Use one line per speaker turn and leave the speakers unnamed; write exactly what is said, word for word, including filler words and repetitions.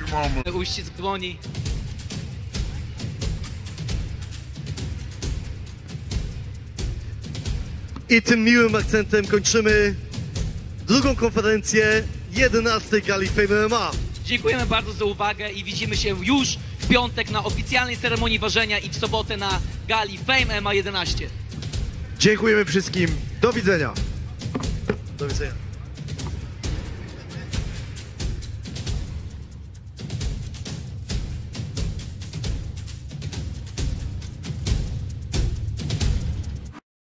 Trzymamy.
Uścisk dłoni.
I tym miłym akcentem kończymy drugą konferencję jedenastej gali Fame M M A.
Dziękujemy bardzo za uwagę i widzimy się już w piątek na oficjalnej ceremonii ważenia i w sobotę na gali Fame M M A jedenaście.
Dziękujemy wszystkim. Do widzenia. Do widzenia.